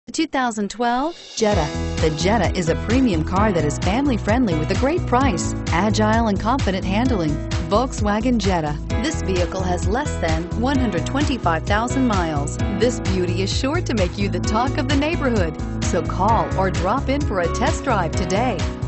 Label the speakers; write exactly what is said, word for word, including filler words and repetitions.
Speaker 1: two thousand twelve Jetta. The Jetta is a premium car that is family-friendly with a great price, agile and confident handling. Volkswagen Jetta. This vehicle has less than one hundred twenty-five thousand miles. This beauty is sure to make you the talk of the neighborhood. So call or drop in for a test drive today.